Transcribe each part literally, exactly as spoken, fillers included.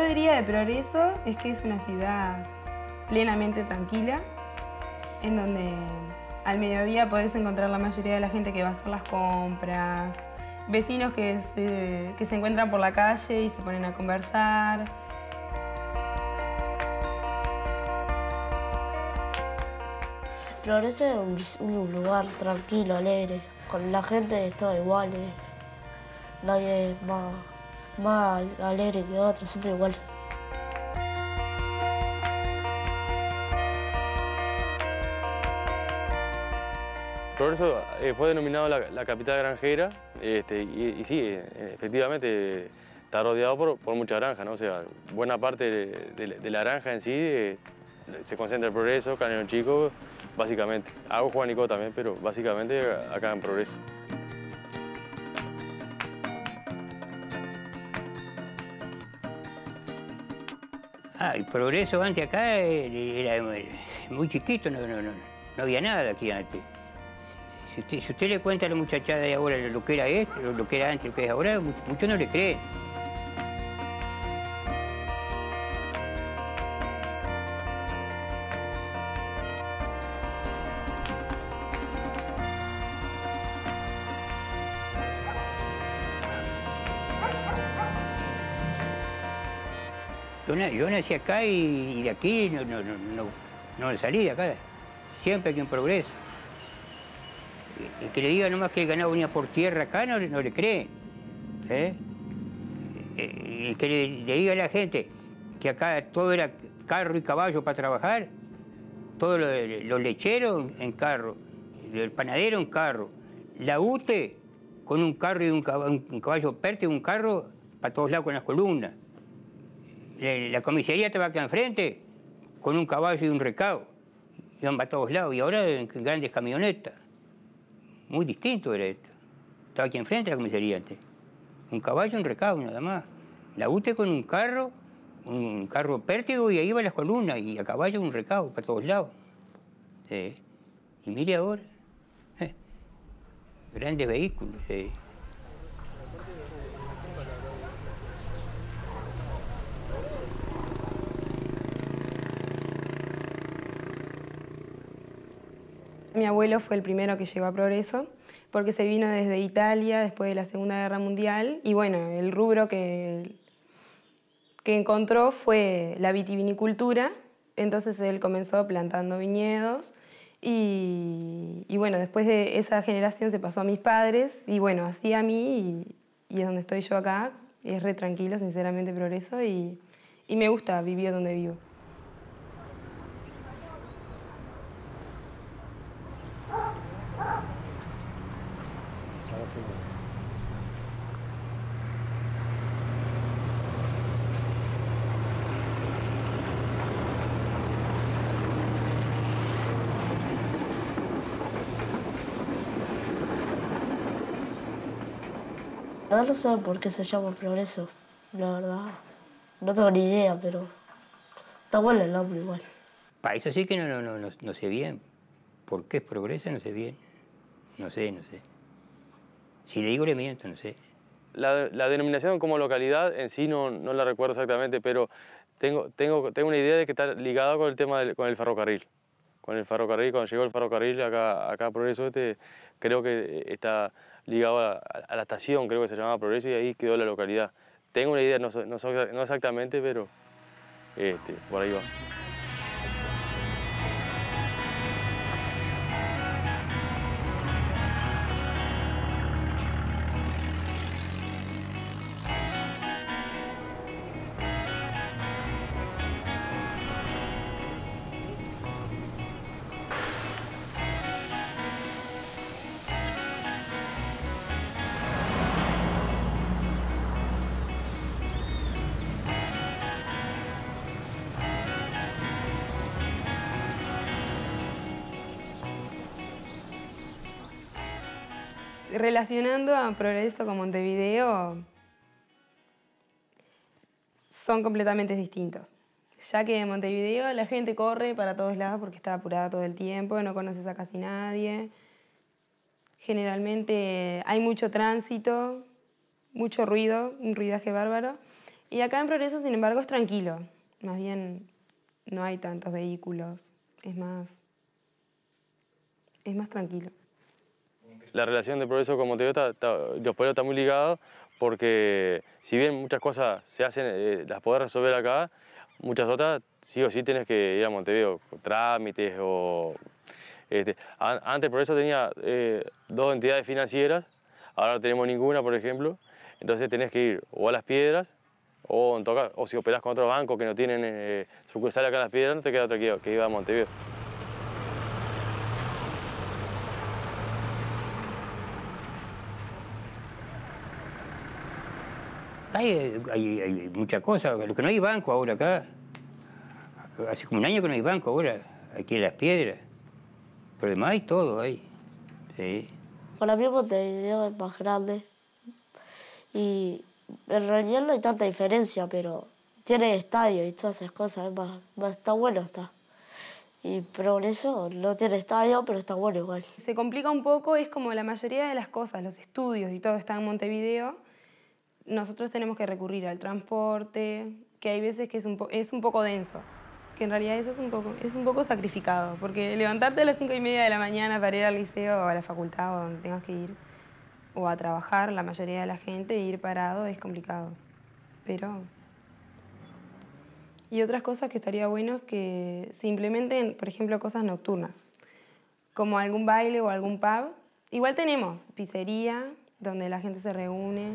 diría de Progreso es que es una ciudad plenamente tranquila, en donde al mediodía podés encontrar la mayoría de la gente que va a hacer las compras, vecinos que se, que se encuentran por la calle y se ponen a conversar. Progreso es un, un lugar tranquilo, alegre, con la gente es toda igual, eh. Nadie es más, más alegre que otro, es todo igual. Progreso eh, fue denominado la, la capital granjera este, y, y sí, eh, efectivamente está rodeado por, por muchas granjas, ¿no? O sea, buena parte de, de, de la granja en sí eh, se concentra en Progreso, Cañón Chico, básicamente. Hago Juanico también, pero básicamente acá en Progreso. Ah, el Progreso antes acá era muy chiquito, no, no, no, no había nada aquí antes. Si usted, si usted le cuenta a la muchachada de ahora lo que era esto, lo que era antes, lo que es ahora, muchos no le creen. Yo, yo nací acá y, y de aquí no, no, no, no, no salí de acá. Siempre aquí en Progreso. El que le diga nomás que el ganado venía por tierra acá no, no le creen. ¿Eh? El que le, le diga a la gente que acá todo era carro y caballo para trabajar, todos los, los lecheros en carro, el panadero en carro, la U T E con un carro y un caballo, un caballo perte y un carro para todos lados con las columnas. La comisaría estaba acá enfrente con un caballo y un recado. Iban para todos lados. Y ahora en grandes camionetas. Muy distinto era esto. Estaba aquí enfrente la comisaría antes. Un caballo y un recado nada más. La U T E con un carro, un carro pértigo y ahí iban las columnas. Y a caballo un recado para todos lados. Sí. Y mire ahora. Eh, grandes vehículos. Sí. Mi abuelo fue el primero que llegó a Progreso, porque se vino desde Italia después de la Segunda Guerra Mundial, y bueno, el rubro que, que encontró fue la vitivinicultura, entonces él comenzó plantando viñedos, y, y bueno, después de esa generación se pasó a mis padres, y bueno, así a mí, y, y es donde estoy yo acá, es re tranquilo, sinceramente, Progreso, y, y me gusta vivir donde vivo. No, no sé por qué se llama Progreso, la verdad. No tengo ni idea, pero está bueno el nombre igual. Para eso sí que no, no, no, no, no sé bien. ¿Por qué es Progreso? No sé bien. No sé, no sé. Si le digo le miento, no sé. La, la denominación como localidad en sí no, no la recuerdo exactamente, pero tengo, tengo, tengo una idea de que está ligado con el tema del con el ferrocarril. Con el ferrocarril, cuando llegó el ferrocarril acá, acá a Progreso, este, creo que está ligado a, a la estación, creo que se llamaba Progreso, y ahí quedó la localidad. Tengo una idea, no, no, no exactamente, pero este, por ahí va. Relacionando a Progreso con Montevideo, son completamente distintos. Ya que en Montevideo la gente corre para todos lados porque está apurada todo el tiempo, no conoces a casi nadie. Generalmente hay mucho tránsito, mucho ruido, un ruidaje bárbaro. Y acá en Progreso, sin embargo, es tranquilo. Más bien no hay tantos vehículos. Es más, es más tranquilo. La relación de Progreso con Montevideo, está, está, los pueblos está muy ligado porque si bien muchas cosas se hacen, eh, las podés resolver acá, muchas otras sí o sí tienes que ir a Montevideo, con trámites o... Este, an, antes Progreso tenía eh, dos entidades financieras, ahora no tenemos ninguna, por ejemplo, entonces tenés que ir o a Las Piedras o, en toca, o si operás con otros bancos que no tienen eh, sucursal acá en Las Piedras, no te queda otra que, que ir a Montevideo. Hay, hay, hay muchas cosas, lo que no hay banco ahora acá. Hace como un año que no hay banco ahora, aquí en Las Piedras. Pero además hay todo ahí. Sí. Para mí Montevideo es más grande y en realidad no hay tanta diferencia, pero tiene estadio y todas esas cosas, es más, más, está bueno está. Y Progreso no tiene estadio, pero está bueno igual. Se complica un poco, es como la mayoría de las cosas, los estudios y todo está en Montevideo. Nosotros tenemos que recurrir al transporte, que hay veces que es un, po es un poco denso, que en realidad eso es un poco, es un poco sacrificado, porque levantarte a las cinco y media de la mañana para ir al liceo o a la facultad o donde tengas que ir, o a trabajar, la mayoría de la gente, ir parado es complicado. Pero... Y otras cosas que estaría bueno es que se implementen, por ejemplo, cosas nocturnas, como algún baile o algún pub. Igual tenemos pizzería, donde la gente se reúne.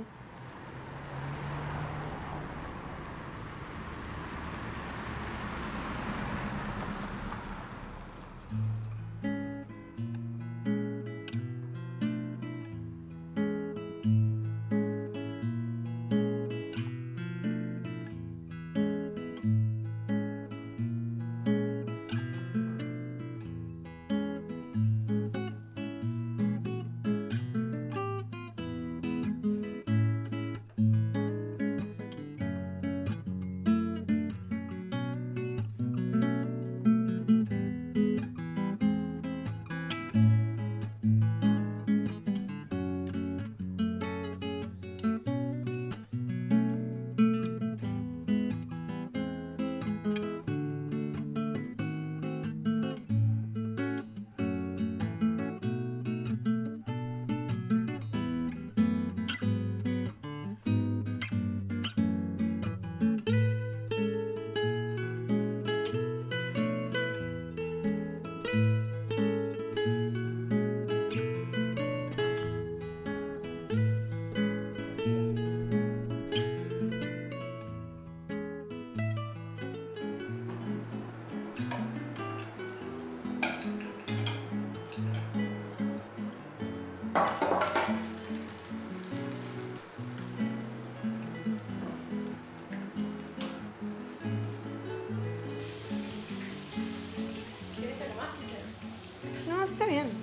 No, así está bien.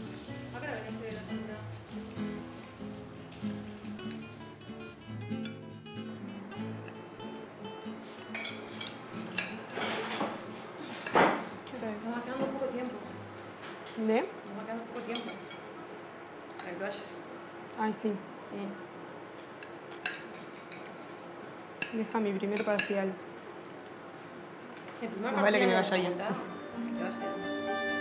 Nos va quedando poco tiempo. ¿De? Nos va quedando poco tiempo. Para que vayas. Ay, sí. Mm. Deja mi primer parcial. El primer Más vale que me parcial vaya de bien. la facultad, que te vaya bien.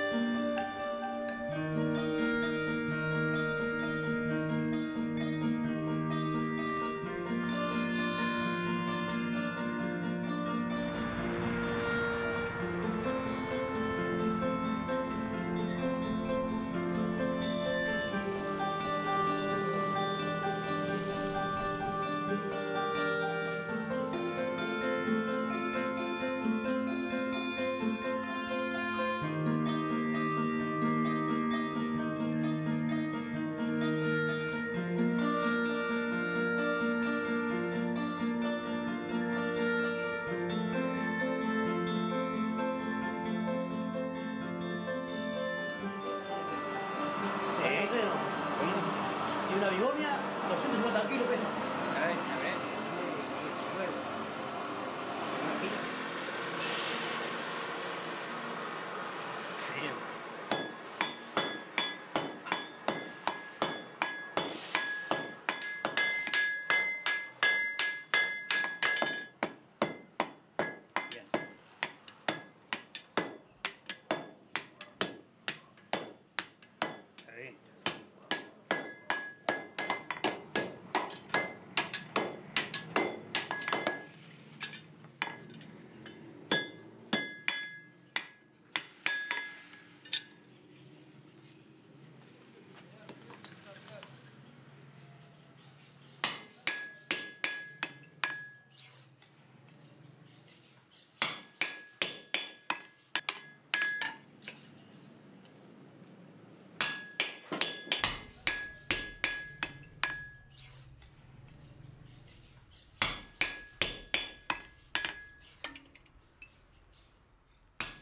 Y una bigonia, doscientos cincuenta kilos pesa. A ver, a ver.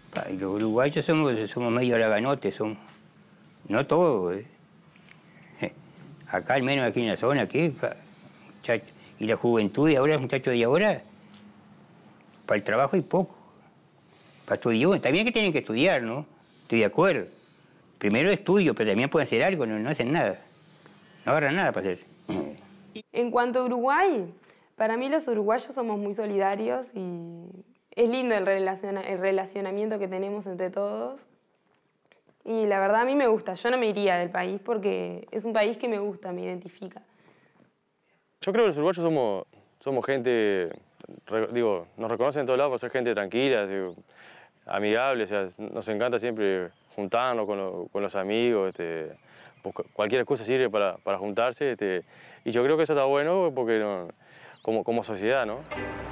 Y los uruguayos somos, somos medio haraganotes, somos. No todos, ¿eh? Acá, al menos aquí en la zona, aquí, muchacho. Y la juventud de ahora, los muchachos de ahora, para el trabajo hay poco. Para estudiar, también que tienen que estudiar, ¿no? Estoy de acuerdo. Primero estudio, pero también pueden hacer algo, no, no hacen nada. No agarran nada para hacer. En cuanto a Uruguay, para mí los uruguayos somos muy solidarios y es lindo el, relaciona, el relacionamiento que tenemos entre todos. Y la verdad a mí me gusta, yo no me iría del país porque es un país que me gusta, me identifica. Yo creo que los uruguayos somos, somos gente, digo, nos reconocen en todos lados por ser gente tranquila, digo, amigable, o sea, nos encanta siempre juntarnos con, lo, con los amigos, este, cualquier excusa sirve para, para juntarse, este, y yo creo que eso está bueno porque no, como, como sociedad, ¿no?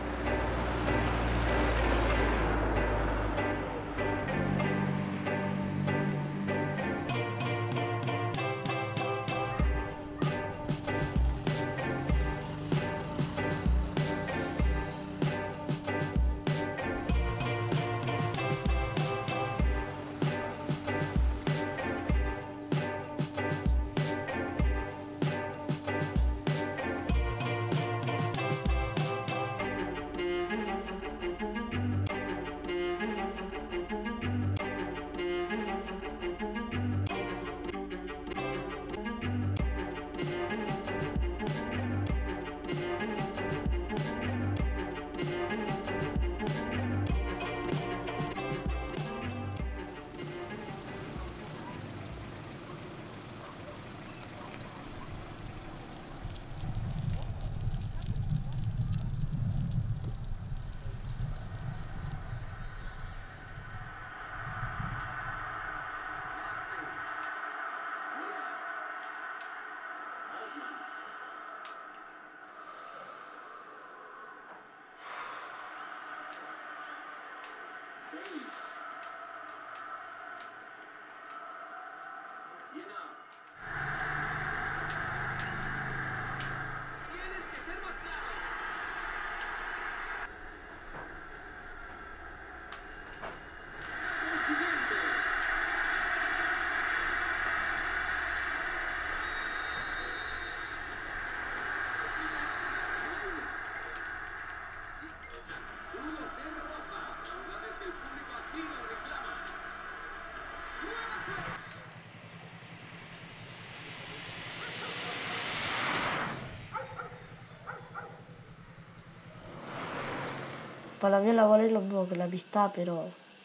Para mí el amor es lo mismo que la amistad, pero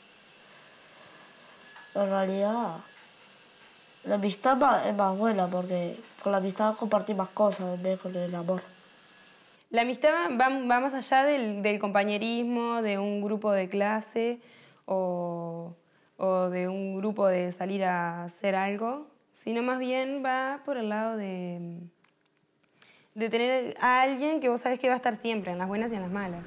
en realidad la amistad es más buena porque con la amistad compartís más cosas en vez de con el amor. La amistad va, va más allá del, del compañerismo, de un grupo de clase o, o de un grupo de salir a hacer algo, sino más bien va por el lado de, de tener a alguien que vos sabés que va a estar siempre, en las buenas y en las malas.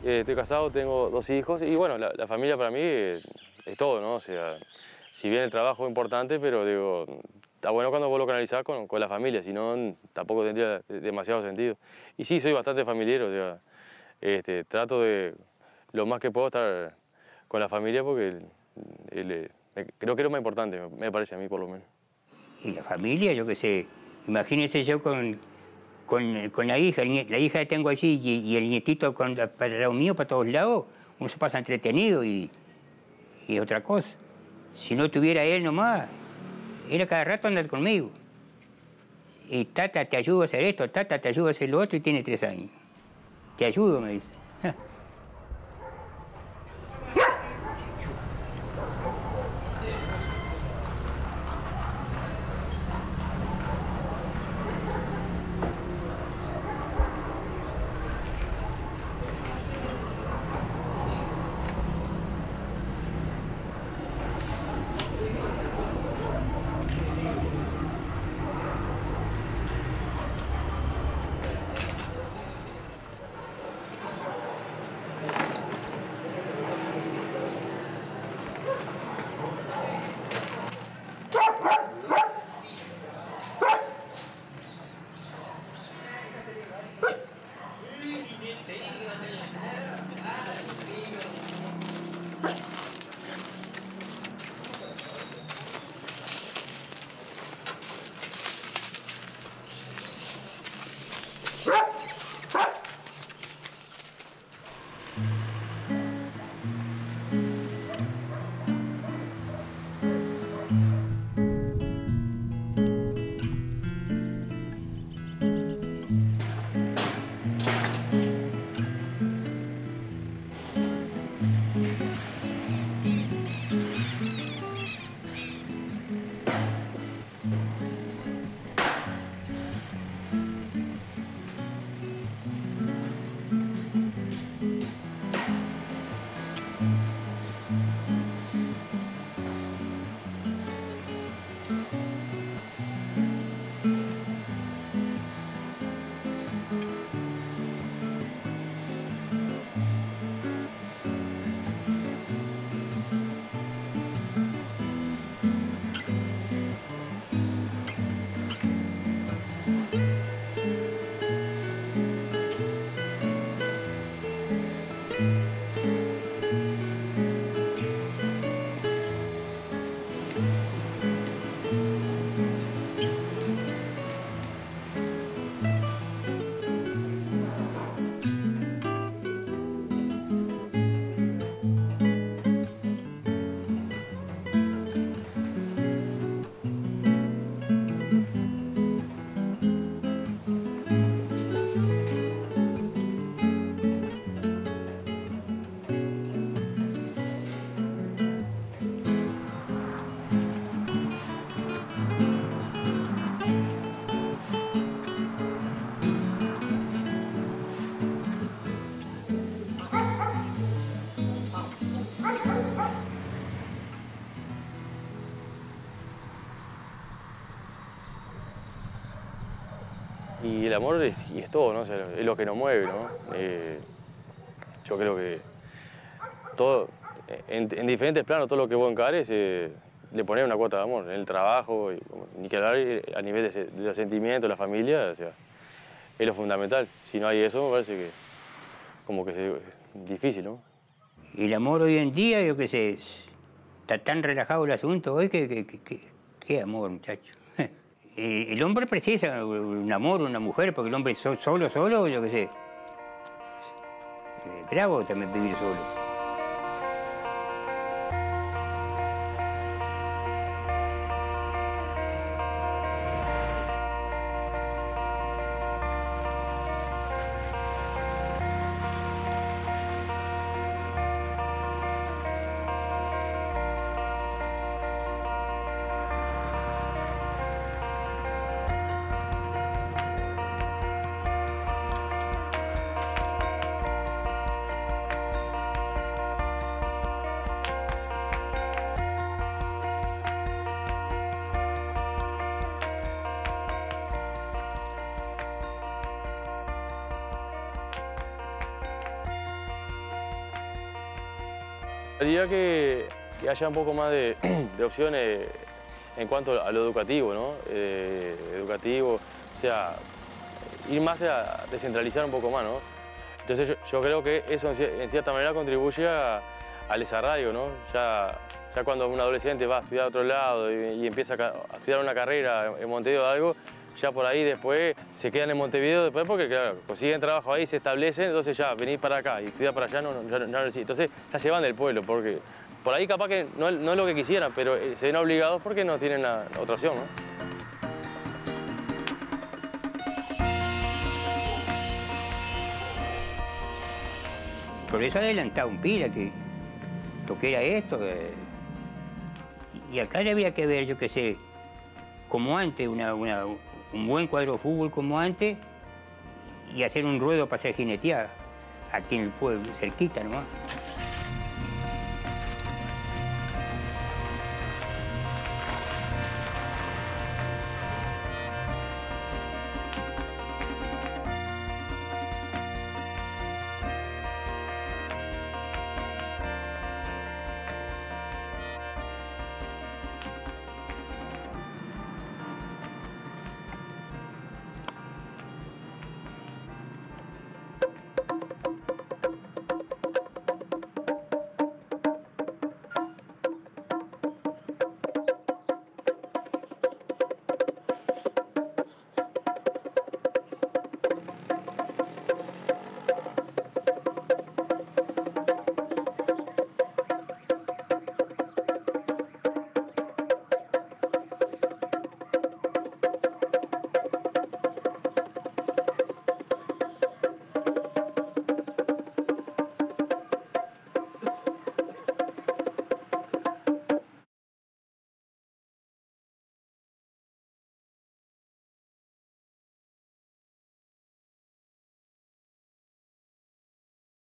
eh, estoy casado, tengo dos hijos y bueno, la, la familia para mí es, es todo, ¿no? O sea, si bien el trabajo es importante, pero digo, está bueno cuando vos lo canalizás con, con la familia, si no, tampoco tendría demasiado sentido. Y sí, soy bastante familiar, o sea, este, trato de lo más que puedo estar con la familia porque el, el, el, creo que es lo más importante, me parece a mí por lo menos. Y la familia, yo qué sé, imagínense yo con, con, con la hija, la hija que tengo allí y, y el nietito con, para el lado mío, para todos lados, uno se pasa entretenido y, y otra cosa. Si no tuviera él nomás, él a cada rato anda conmigo. Y tata, te ayudo a hacer esto, tata, te ayudo a hacer lo otro y tiene tres años. Te ayudo, me dice. Y el amor es, y es todo, ¿no? O sea, es lo que nos mueve, ¿no? Eh, yo creo que todo, en, en diferentes planos, todo lo que vos encares, eh, le pones una cuota de amor. En el trabajo, y, ni que hablar a nivel de, de los sentimientos, de la familia, o sea, es lo fundamental. Si no hay eso, me parece que como que es difícil, ¿no? El amor hoy en día, yo qué sé, está tan relajado el asunto hoy que, que, que, que qué amor, muchacho. El hombre precisa un amor, una mujer, porque el hombre solo, solo, yo qué sé. Bravo también vivir solo. Quería que, que haya un poco más de, de opciones en cuanto a lo educativo, ¿no? Eh, educativo, o sea, ir más a descentralizar un poco más, ¿no? Entonces yo, yo creo que eso en, en cierta manera contribuye a, al desarraigo, ¿no? Ya, ya cuando un adolescente va a estudiar a otro lado y, y empieza a, a estudiar una carrera en Montevideo o algo, ya por ahí después se quedan en Montevideo después porque, claro, consiguen trabajo ahí, se establecen, entonces ya venir para acá y estudiar para allá no, no, no, no entonces ya se van del pueblo, porque por ahí capaz que no, no es lo que quisieran, pero se ven obligados porque no tienen la, la otra opción, ¿no? Por eso adelantaba un pila que toquera esto. Eh, y acá le había que ver, yo qué sé, como antes, una, una, un buen cuadro de fútbol como antes y hacer un ruedo para hacer jineteada aquí en el pueblo, cerquita nomás.